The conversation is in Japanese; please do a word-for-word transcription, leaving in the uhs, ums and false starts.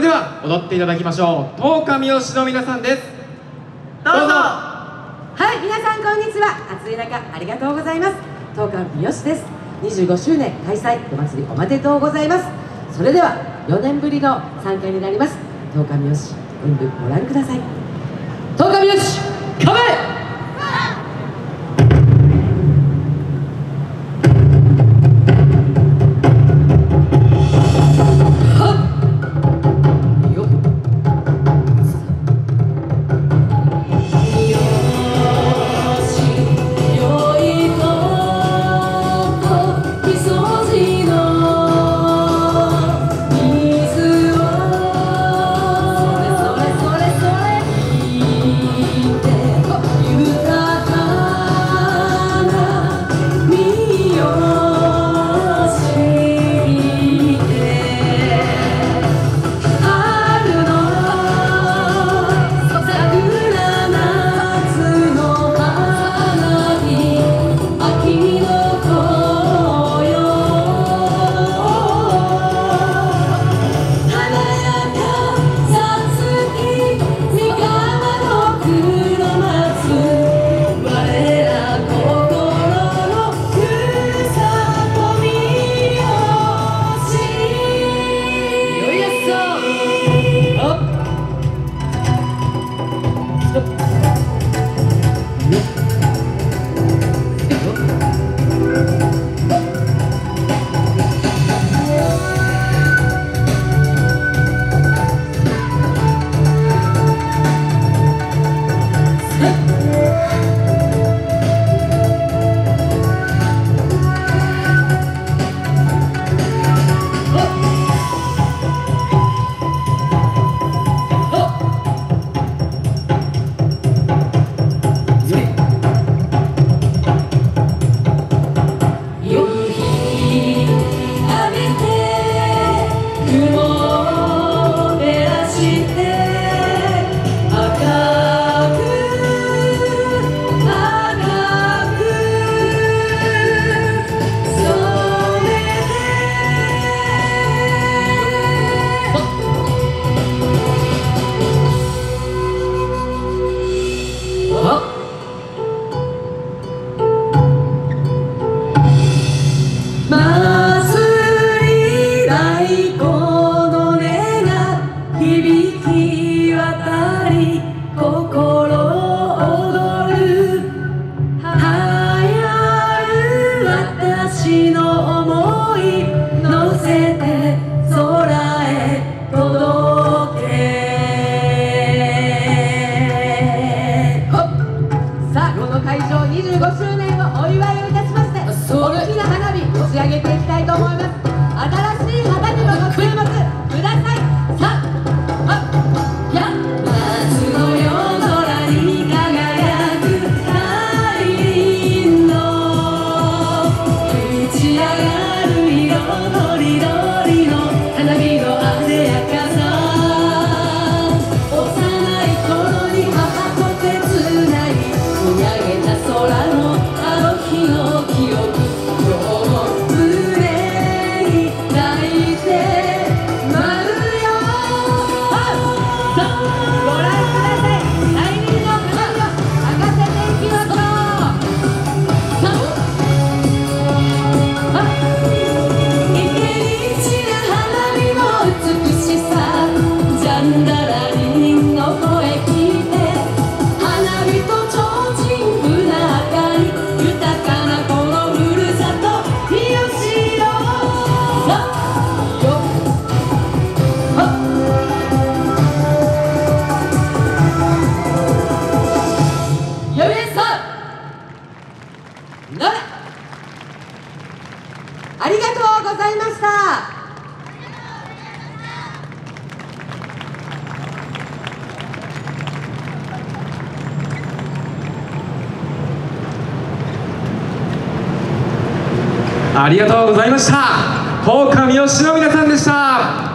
では踊っていただきましょう。十日三好の皆さんです。どうぞ。 はい、皆さんこんにちは。暑い中ありがとうございます。十日三好です。にじゅうごしゅうねん開催お祭りおめでとうございます。それではよねんぶりの参加になります十日三好演舞ご覧ください。十日三好構え。私の想い乗せて空へ届け。さあこの会場にじゅうごしゅうねんをお祝いをいたしまして大きな花火打ち上げていきたいと思います。新しい花火のご注目ください。さあや夏の夜空に輝く大輪の打ち上がる色とりどりの花火のあでやかさ。幼い頃に母と手つない見上げた空のあの日の記憶。今日も胸に抱いて舞うよ。さあご覧ください。大輪の花火を咲かせていきましょう。さあ池に散る花火の美しさ。ジャンダラリンの声聞いて花火と提灯船明かり豊かなこのふるさと三好よ。さあよはっよいさんならありがとうございました。 ありがとうございました。十日三好の皆さんでした。